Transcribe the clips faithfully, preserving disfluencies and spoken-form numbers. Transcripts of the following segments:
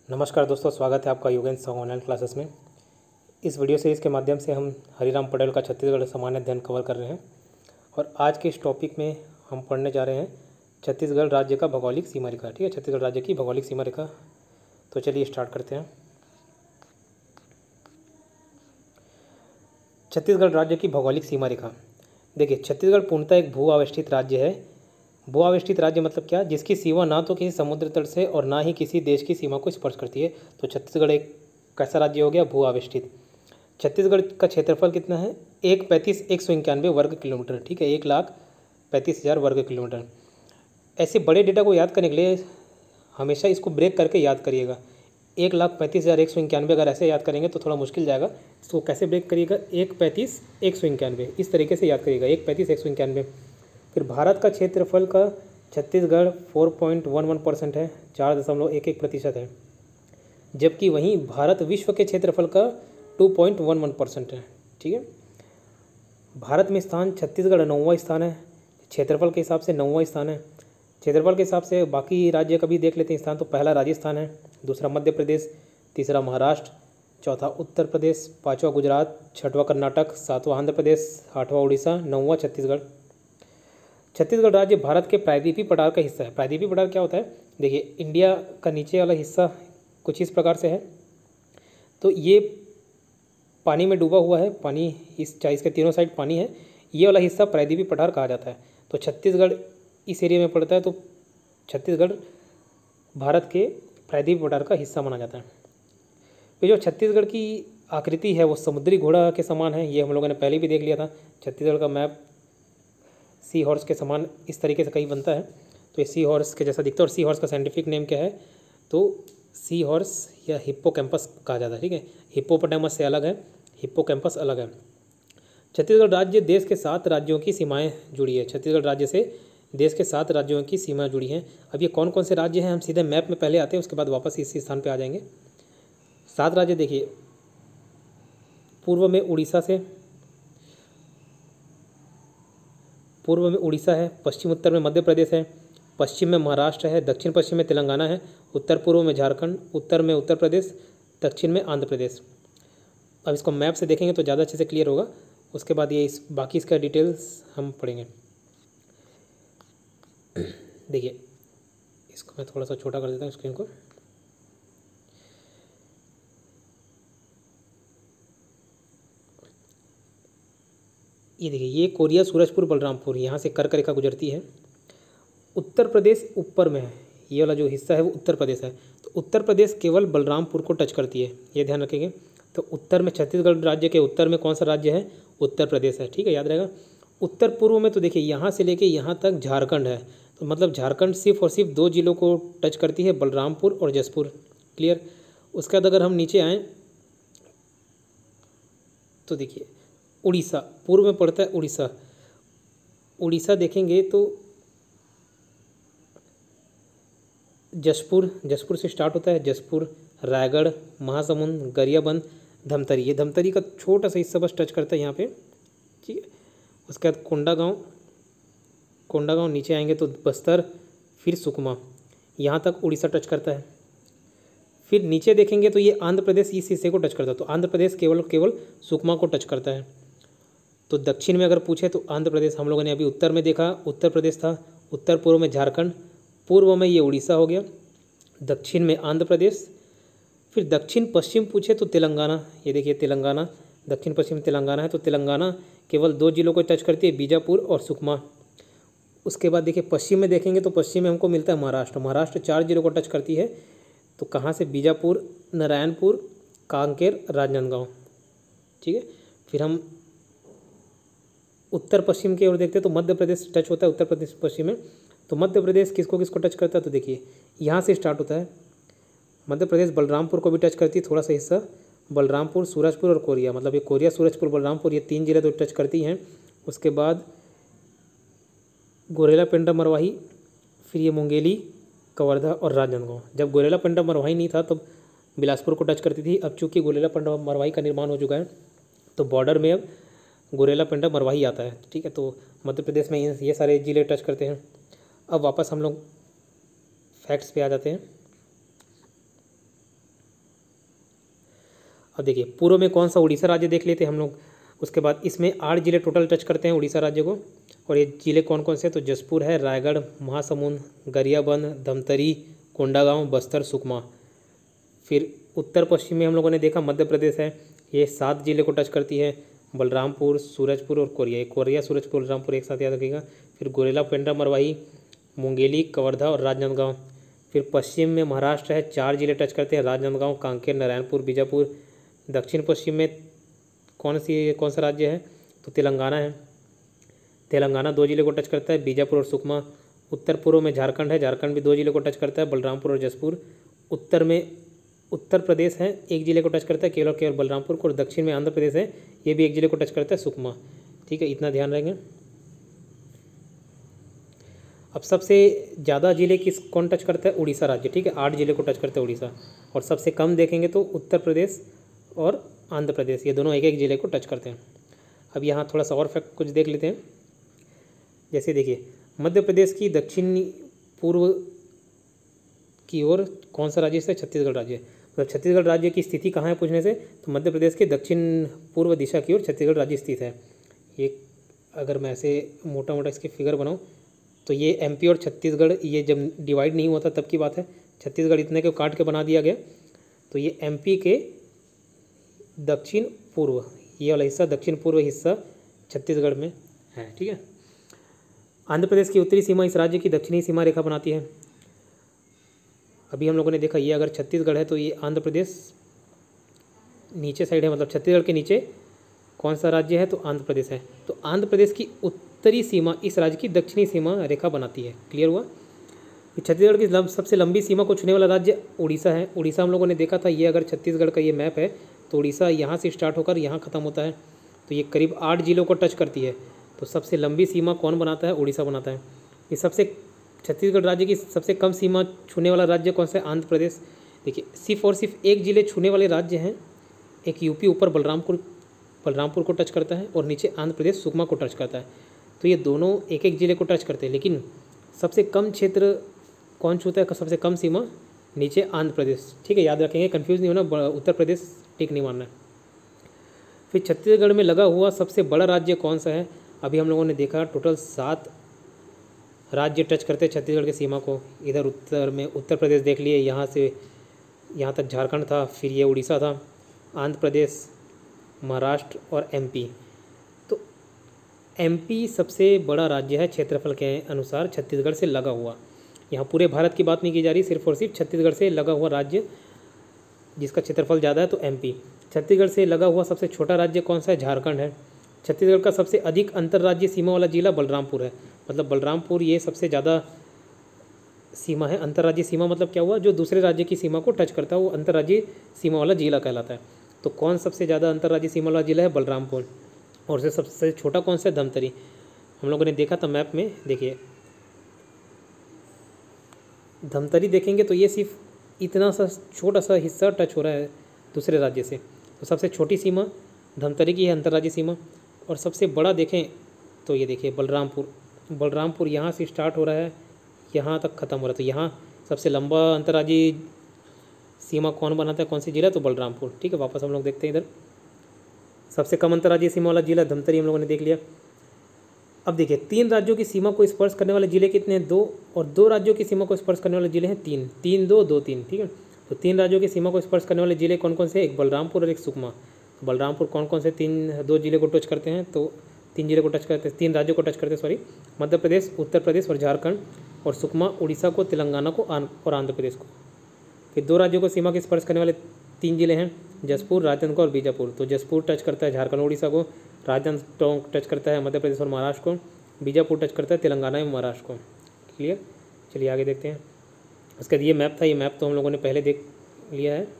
नमस्कार दोस्तों, स्वागत है आपका योगेंद्र साहू ऑनलाइन क्लासेस में। इस वीडियो सीरीज़ के माध्यम से हम हरिराम पटेल का छत्तीसगढ़ सामान्य अध्ययन कवर कर रहे हैं और आज के इस टॉपिक में हम पढ़ने जा रहे हैं छत्तीसगढ़ राज्य का भौगोलिक सीमा रेखा। ठीक है, छत्तीसगढ़ राज्य की भौगोलिक सीमा रेखा। तो चलिए स्टार्ट करते हैं। छत्तीसगढ़ राज्य की भौगोलिक सीमा रेखा। देखिए, छत्तीसगढ़ पूर्णतः एक भू आवेष्टित राज्य है। भू आवेष्टित राज्य मतलब क्या? जिसकी सीमा ना तो किसी समुद्र तट से और ना ही किसी देश की सीमा को स्पर्श करती है। तो छत्तीसगढ़ एक कैसा राज्य हो गया? भू आवेष्टित। छत्तीसगढ़ का क्षेत्रफल कितना है? एक पैंतीस एक सौ इक्यानवे वर्ग किलोमीटर। ठीक है, एक लाख पैंतीस हज़ार वर्ग किलोमीटर। ऐसे बड़े डेटा को याद करने के लिए हमेशा इसको ब्रेक करके याद करिएगा। एक लाख पैंतीस हज़ार एक सौ इक्यानवे अगर ऐसे याद करेंगे तो थोड़ा मुश्किल जाएगा। इसको कैसे ब्रेक करिएगा? एक पैंतीस एक सौ इक्यानवे, इस तरीके से याद करिएगा, एक पैंतीस एक सौ इक्यानवे। फिर भारत का क्षेत्रफल का छत्तीसगढ़ चार पॉइंट एक एक परसेंट है, चार दशमलव एक एक प्रतिशत है, जबकि वहीं भारत विश्व के क्षेत्रफल का दो पॉइंट एक एक परसेंट है। ठीक है, भारत में स्थान छत्तीसगढ़ नौवां स्थान है, क्षेत्रफल के हिसाब से नौवां स्थान है। क्षेत्रफल के हिसाब से बाकी राज्य का भी देख लेते हैं स्थान। तो पहला राजस्थान है, दूसरा मध्य प्रदेश, तीसरा महाराष्ट्र, चौथा उत्तर प्रदेश, पाँचवा गुजरात, छठवां कर्नाटक, सातवां आंध्र प्रदेश, आठवां उड़ीसा, नौवां छत्तीसगढ़। छत्तीसगढ़ राज्य भारत के प्रायद्वीपीय पठार का हिस्सा है। प्रायद्वीपीय पठार क्या होता है? देखिए, इंडिया का नीचे वाला हिस्सा कुछ इस प्रकार से है। तो ये पानी में डूबा हुआ है, पानी इस चाहे इसके तीनों साइड पानी है। ये वाला हिस्सा प्रायद्वीपीय पठार कहा जाता है। तो छत्तीसगढ़ इस एरिया में पड़ता है। तो छत्तीसगढ़ भारत के प्रायद्वीपीय पठार का हिस्सा माना जाता है। तो जो छत्तीसगढ़ की आकृति है वो समुद्री घोड़ा के समान है। ये हम लोगों ने पहले भी देख लिया था। छत्तीसगढ़ का मैप सी हॉर्स के समान इस तरीके से कहीं बनता है। तो ये सी हॉर्स के जैसा दिखता है। और सी हॉर्स का साइंटिफिक नेम क्या है? तो सी हॉर्स या हिप्पोकैम्पस कहा जाता है। ठीक है, हिप्पोपोटामस से अलग है, हिप्पोकैम्पस अलग है। छत्तीसगढ़ राज्य देश के सात राज्यों की सीमाएं जुड़ी है। छत्तीसगढ़ राज्य से देश के सात राज्यों की सीमाएं जुड़ी हैं। अब ये कौन कौन से राज्य हैं हम सीधे मैप में पहले आते हैं, उसके बाद वापस इसी स्थान पर आ जाएंगे। सात राज्य देखिए, पूर्व में उड़ीसा से पूर्व में उड़ीसा है, पश्चिम उत्तर में मध्य प्रदेश है, पश्चिम में महाराष्ट्र है, दक्षिण पश्चिम में तेलंगाना है, उत्तर पूर्व में झारखंड, उत्तर में उत्तर प्रदेश, दक्षिण में आंध्र प्रदेश। अब इसको मैप से देखेंगे तो ज़्यादा अच्छे से क्लियर होगा। उसके बाद ये इस बाकी इसका डिटेल्स हम पढ़ेंगे। देखिए, इसको मैं थोड़ा सा छोटा कर देता हूँ स्क्रीन को। ये देखिए, ये कोरिया, सूरजपुर, बलरामपुर, यहाँ से कर्क रेखा गुजरती है। उत्तर प्रदेश ऊपर में है, ये वाला जो हिस्सा है वो उत्तर प्रदेश है। तो उत्तर प्रदेश केवल बलरामपुर को टच करती है, ये ध्यान रखेंगे। तो उत्तर में छत्तीसगढ़ राज्य के उत्तर में कौन सा राज्य है? उत्तर प्रदेश है। ठीक है, याद रहेगा। उत्तर पूर्व में तो देखिए यहाँ से लेके यहाँ तक झारखंड है। तो मतलब झारखंड सिर्फ और सिर्फ दो जिलों को टच करती है, बलरामपुर और जसपुर। क्लियर। उसके बाद अगर हम नीचे आएँ तो देखिए, उड़ीसा पूर्व में पड़ता है। उड़ीसा उड़ीसा देखेंगे तो जसपुर जसपुर से स्टार्ट होता है। जसपुर, रायगढ़, महासमुंद, गरियाबंद, धमतरी। ये धमतरी का छोटा सा हिस्सा बस टच करता है यहाँ पे। ठीक है, उसके बाद कोंडागांव कोंडागांव नीचे आएंगे तो बस्तर, फिर सुकमा, यहाँ तक उड़ीसा टच करता है। फिर नीचे देखेंगे तो ये आंध्र प्रदेश इस हिस्से को टच करता है। तो आंध्र प्रदेश केवल केवल सुकमा को टच करता है। तो दक्षिण में अगर पूछे तो आंध्र प्रदेश हम लोगों ने अभी उत्तर में देखा, उत्तर प्रदेश था। उत्तर पूर्व में झारखंड, पूर्व में ये उड़ीसा हो गया, दक्षिण में आंध्र प्रदेश। फिर दक्षिण पश्चिम पूछे तो तेलंगाना। ये देखिए, तेलंगाना दक्षिण पश्चिम तेलंगाना है। तो तेलंगाना केवल दो जिलों को टच करती है, बीजापुर और सुकमा। उसके बाद देखिए, पश्चिम में देखेंगे तो पश्चिम में हमको मिलता है महाराष्ट्र। महाराष्ट्र चार जिलों को टच करती है। तो कहाँ से? बीजापुर, नारायणपुर, कांकेर, राजनांदगांव। ठीक है, फिर हम उत्तर पश्चिम की ओर देखते हैं तो मध्य प्रदेश टच होता है उत्तर प्रदेश पश्चिम में। तो मध्य प्रदेश किसको किसको टच करता है? तो देखिए, यहाँ से स्टार्ट होता है मध्य प्रदेश, बलरामपुर को भी टच करती है थोड़ा सा हिस्सा। बलरामपुर, सूरजपुर और कोरिया, मतलब ये कोरिया, सूरजपुर, बलरामपुर, ये तीन जिले तो टच करती हैं। उसके बाद गोरेला, पेंड्रा, मरवाही, फिर ये मुंगेली, कवर्धा और राजनांदगांव। जब गोरेला, पेंड्रा, मरवाही नहीं था तब बिलासपुर को टच करती थी। अब चूँकि गोरेला, पेंड्रा, मरवाही का निर्माण हो चुका है तो बॉर्डर में अब गोरेला, पेंड्रा, मरवाही आता है। ठीक है, तो मध्य प्रदेश में ये सारे जिले टच करते हैं। अब वापस हम लोग फैक्ट्स पे आ जाते हैं। अब देखिए पूर्व में कौन सा उड़ीसा राज्य देख लेते हैं हम लोग। उसके बाद इसमें आठ जिले टोटल टच करते हैं उड़ीसा राज्य को। और ये जिले कौन कौन से हैं, तो जसपुर है, रायगढ़, महासमुंद, गरियाबंद, धमतरी, कोंडागांव, बस्तर, सुकमा। फिर उत्तर पश्चिम में हम लोगों ने देखा मध्य प्रदेश है, ये सात जिले को टच करती है, बलरामपुर, सूरजपुर और कोरिया। कोरिया, सूरजपुर, बलरामपुर एक साथ याद रखिएगा। फिर गोरेला, पेंड्रा, मरवाही, मुंगेली, कवर्धा और राजनांदगांव। फिर पश्चिम में महाराष्ट्र है, चार जिले टच करते हैं, राजनांदगांव, कांकेर, नारायणपुर, बीजापुर। दक्षिण पश्चिम में कौन सी कौन सा राज्य है, तो तेलंगाना है, तेलंगाना दो जिले को टच करता है, बीजापुर और सुकमा। उत्तर पूर्व में झारखंड है, झारखंड भी दो जिले को टच करता है, बलरामपुर और जसपुर। उत्तर में उत्तर प्रदेश है, एक जिले को टच करता है, केवल केवल बलरामपुर को। और दक्षिण में आंध्र प्रदेश है, ये भी एक जिले को टच करता है, सुकमा। ठीक है, इतना ध्यान रखेंगे। अब सबसे ज़्यादा जिले किस कौन टच करता है, उड़ीसा राज्य। ठीक है, आठ जिले को टच करता है उड़ीसा। और सबसे कम देखेंगे तो उत्तर प्रदेश और आंध्र प्रदेश, ये दोनों एक एक जिले को टच करते हैं। अब यहाँ थोड़ा सा और फैक्ट कुछ देख लेते हैं। जैसे देखिए मध्य प्रदेश की दक्षिण पूर्व की ओर कौन सा राज्य है, छत्तीसगढ़ राज्य। मतलब छत्तीसगढ़ राज्य की स्थिति कहाँ है पूछने से, तो मध्य प्रदेश के दक्षिण पूर्व दिशा की ओर छत्तीसगढ़ राज्य स्थित है। ये अगर मैं ऐसे मोटा मोटा इसके फिगर बनाऊँ तो ये एमपी और छत्तीसगढ़ ये जब डिवाइड नहीं हुआ था तब की बात है, छत्तीसगढ़ इतने को काट के बना दिया गया। तो ये एमपी के दक्षिण पूर्व, ये वाला हिस्सा दक्षिण पूर्व हिस्सा छत्तीसगढ़ में है। ठीक है, आंध्र प्रदेश की उत्तरी सीमा इस राज्य की दक्षिणी सीमा रेखा बनाती है। अभी हम लोगों ने देखा ये अगर छत्तीसगढ़ है तो ये आंध्र प्रदेश नीचे साइड है, मतलब छत्तीसगढ़ के नीचे कौन सा राज्य है, तो आंध्र प्रदेश है। तो आंध्र प्रदेश की उत्तरी सीमा इस राज्य की दक्षिणी सीमा रेखा बनाती है। क्लियर हुआ। छत्तीसगढ़ की लब, सबसे लंबी सीमा को छूने वाला राज्य उड़ीसा है। उड़ीसा हम लोगों ने देखा था, ये अगर छत्तीसगढ़ का ये मैप है तो उड़ीसा यहाँ से स्टार्ट होकर यहाँ ख़त्म होता है। तो ये करीब आठ जिलों को टच करती है। तो सबसे लंबी सीमा कौन बनाता है, उड़ीसा बनाता है। ये सबसे छत्तीसगढ़ राज्य की सबसे कम सीमा छूने वाला राज्य कौन सा है, आंध्र प्रदेश। देखिए सिर्फ और सिर्फ एक जिले छूने वाले राज्य हैं, एक यूपी ऊपर बलरामपुर बलरामपुर को टच करता है और नीचे आंध्र प्रदेश सुकमा को टच करता है। तो ये दोनों एक एक जिले को टच करते हैं, लेकिन सबसे कम क्षेत्र कौन छूता है, सबसे कम सीमा नीचे आंध्र प्रदेश। ठीक है, याद रखेंगे, कंफ्यूज नहीं होना, उत्तर प्रदेश टिक नहीं मानना है। फिर छत्तीसगढ़ में लगा हुआ सबसे बड़ा राज्य कौन सा है। अभी हम लोगों ने देखा टोटल सात राज्य टच करते हैं छत्तीसगढ़ की सीमा को। इधर उत्तर में उत्तर प्रदेश देख लिए, यहाँ से यहाँ तक झारखंड था, फिर ये उड़ीसा था, आंध्र प्रदेश, महाराष्ट्र और एमपी। तो एमपी सबसे बड़ा राज्य है क्षेत्रफल के अनुसार छत्तीसगढ़ से लगा हुआ। यहाँ पूरे भारत की बात नहीं की जा रही, सिर्फ और सिर्फ छत्तीसगढ़ से लगा हुआ राज्य जिसका क्षेत्रफल ज़्यादा है तो एमपी। छत्तीसगढ़ से लगा हुआ सबसे छोटा राज्य कौन सा है, झारखंड है। छत्तीसगढ़ का सबसे अधिक अंतर्राज्यीय सीमा वाला जिला बलरामपुर है। मतलब बलरामपुर ये सबसे ज़्यादा सीमा है। अंतर्राज्यीय सीमा मतलब क्या हुआ, जो दूसरे राज्य की सीमा को टच करता है वो अंतर्राज्यीय सीमा वाला जिला कहलाता है। तो कौन सबसे ज़्यादा अंतर्राज्यीय सीमा वाला जिला है, बलरामपुर। और उससे सबसे छोटा कौन सा है, धमतरी। हम लोगों ने देखा था मैप में, देखिए धमतरी देखेंगे तो ये सिर्फ इतना सा छोटा सा हिस्सा टच हो रहा है दूसरे राज्य से। तो सबसे छोटी सीमा धमतरी की है, अंतर्राज्यीय सीमा। और सबसे बड़ा देखें तो ये देखिए बलरामपुर। बलरामपुर यहाँ से स्टार्ट हो रहा है, यहाँ तक ख़त्म हो रहा है। तो यहाँ सबसे लंबा अंतर्राज्यीय सीमा कौन बनाता है, कौन सी जिला, तो बलरामपुर। ठीक है, वापस हम लोग देखते हैं इधर। सबसे कम अंतर्राज्यीय सीमा वाला जिला धमतरी हम लोगों ने देख लिया। अब देखिए तीन राज्यों की सीमा को स्पर्श करने वाले जिले कितने हैं, दो। और दो राज्यों की सीमा को स्पर्श करने वाले जिले हैं तीन। तीन दो दो तीन। ठीक है, तो तीन राज्यों की सीमा को स्पर्श करने वाले जिले कौन कौन से, एक बलरामपुर और एक सुकमा। तो बलरामपुर कौन कौन से तीन दो जिले को टच करते हैं, तो तीन जिले को टच करते हैं, तीन राज्यों को टच करते हैं, सॉरी, मध्य प्रदेश, उत्तर प्रदेश और झारखंड। और सुकमा उड़ीसा को, तेलंगाना को और आंध्र प्रदेश को। फिर दो राज्यों को सीमा के स्पर्श करने वाले तीन जिले हैं, जसपुर, राजनांदगांव और बीजापुर। तो जसपुर टच करता है झारखंड उड़ीसा को, राजनांदगांव टच करता है मध्य प्रदेश और महाराष्ट्र को, बीजापुर टच करता है तेलंगाना एवं महाराष्ट्र को। क्लियर, चलिए आगे देखते हैं। उसके बाद ये मैप था, ये मैप तो हम लोगों ने पहले देख लिया है।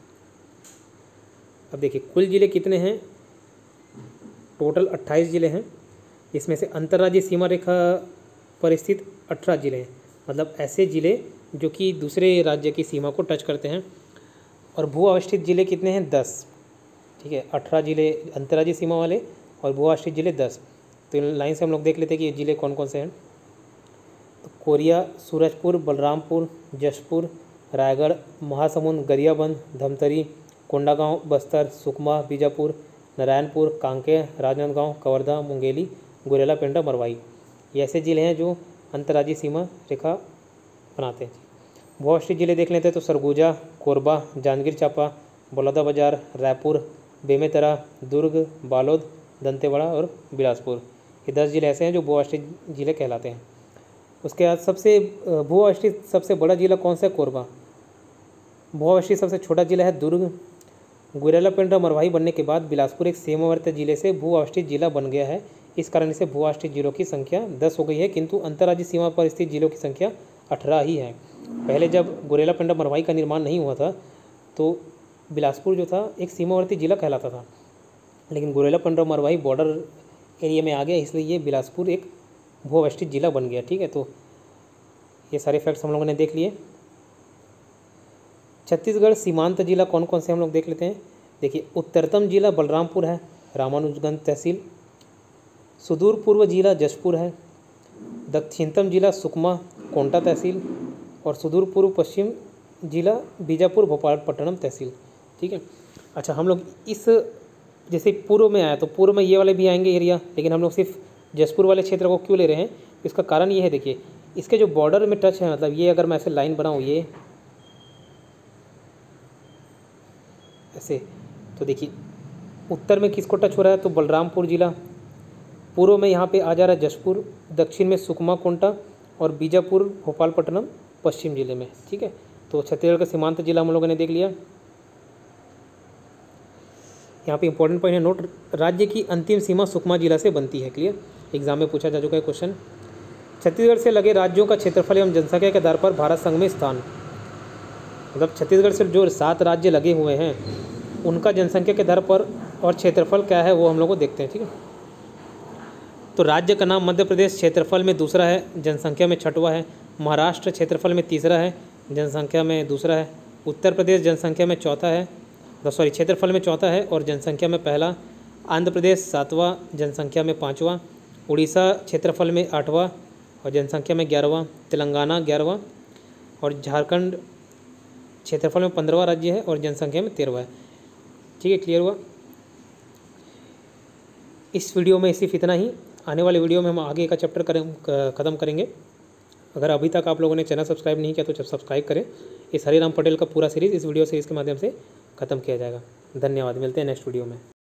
अब देखिए कुल जिले कितने हैं, टोटल अट्ठाईस जिले हैं। इसमें से अंतर्राज्यीय सीमा रेखा पर स्थित अठारह जिले हैं। मतलब ऐसे जिले जो कि दूसरे राज्य की सीमा को टच करते हैं। और भू अवस्थित जिले कितने हैं, दस। ठीक है, अठारह जिले अंतर्राज्यीय सीमा वाले और भू अवस्थित जिले दस। तो इन लाइन से हम लोग देख लेते हैं कि ये जिले कौन कौन से हैं। तो कोरिया, सूरजपुर, बलरामपुर, जशपुर, रायगढ़, महासमुंद, गरियाबंद, धमतरी, कोंडागांव, बस्तर, सुकमा, बीजापुर, नारायणपुर, कांकेर, राजनांदगांव, कवर्धा, मुंगेली, गुरेला, पेंड्रा, मरवाई। ये ऐसे जिले हैं जो अंतर्राज्यीय सीमा रेखा बनाते हैं। भू-अवस्थित जिले देख लेते हैं तो सरगुजा, कोरबा, जांजगीर चांपा, बलौदाबाजार, रायपुर, बेमेतरा, दुर्ग, बालोद, दंतेवाड़ा और बिलासपुर। ये दस जिले ऐसे हैं जो भू-अवस्थित जिले कहलाते हैं। उसके बाद सबसे भू-अवस्थित सबसे बड़ा जिला कौन सा है? कोरबा। भू-अवस्थित सबसे छोटा जिला है दुर्ग। गुरेला, पेंड्रा, मरवाही बनने के बाद बिलासपुर एक सीमावर्ती जिले से भू-अवस्थित जिला बन गया है। इस कारण से भू-अवस्थित जिलों की संख्या दस हो गई है, किंतु अंतर्राज्यीय सीमा पर स्थित जिलों की संख्या अठारह ही है। पहले जब गुरेला, पेंड्रा, मरवाही का निर्माण नहीं हुआ था तो बिलासपुर जो था एक सीमावर्ती जिला कहलाता था, लेकिन गुरेला, पेंड्रा, मरवाही बॉर्डर एरिया में आ गया, इसलिए ये बिलासपुर एक भू-अवस्थित जिला बन गया। ठीक है, तो ये सारे फैक्ट्स हम लोगों ने देख लिए। छत्तीसगढ़ सीमांत जिला कौन कौन से हम लोग देख लेते हैं। देखिए, उत्तरतम जिला बलरामपुर है, रामानुजगंज तहसील। सुदूर पूर्व जिला जशपुर है। दक्षिणतम जिला सुकमा, कोंटा तहसील। और सुदूर पूर्व पश्चिम जिला बीजापुर, भोपालपट्टनम तहसील। ठीक है, अच्छा हम लोग इस जैसे पूर्व में आया तो पूर्व में ये वाले भी आएंगे एरिया, लेकिन हम लोग सिर्फ जशपुर वाले क्षेत्र को क्यों ले रहे हैं? इसका कारण ये है, देखिए इसके जो बॉर्डर में टच है, मतलब ये अगर मैं ऐसे लाइन बनाऊँ ये ऐसे, तो देखिए उत्तर में किसको टच हो रहा है? तो बलरामपुर जिला। पूर्व में यहाँ पे आ जा रहा है जशपुर, दक्षिण में सुकमा, कोंटा और बीजापुर, भोपालपट्टनम पश्चिम जिले में। ठीक है, तो छत्तीसगढ़ का सीमांत जिला हम लोगों ने देख लिया। यहाँ पे इंपॉर्टेंट पॉइंट है नोट, राज्य की अंतिम सीमा सुकमा जिला से बनती है। क्लियर, एग्जाम में पूछा जा चुका है क्वेश्चन। छत्तीसगढ़ से लगे राज्यों का क्षेत्रफल एवं जनसंख्या के आधार पर भारत संघ में स्थान, मतलब छत्तीसगढ़ से जो सात राज्य लगे हुए हैं उनका जनसंख्या के आधार पर और क्षेत्रफल क्या है वो हम लोग को देखते हैं। ठीक है, तो राज्य का नाम मध्य प्रदेश क्षेत्रफल में दूसरा है, जनसंख्या में छठवां है। महाराष्ट्र क्षेत्रफल में तीसरा है, जनसंख्या में दूसरा है। उत्तर प्रदेश जनसंख्या में चौथा है, सॉरी क्षेत्रफल में चौथा है और जनसंख्या में पहला। आंध्र प्रदेश सातवां, जनसंख्या में पाँचवां। उड़ीसा क्षेत्रफल में आठवां और जनसंख्या में ग्यारहवां। तेलंगाना ग्यारहवां और झारखंड क्षेत्रफल में पंद्रहवां राज्य है और जनसंख्या में तेरहवां है। ठीक है, क्लियर हुआ। इस वीडियो में सिर्फ इतना ही। आने वाले वीडियो में हम आगे का चैप्टर करें ख़त्म करेंगे। अगर अभी तक आप लोगों ने चैनल सब्सक्राइब नहीं किया तो सब्सक्राइब करें। इस हरिराम पटेल का पूरा सीरीज़ इस वीडियो सीरीज़ के माध्यम से ख़त्म किया जाएगा। धन्यवाद, मिलते हैं नेक्स्ट वीडियो में।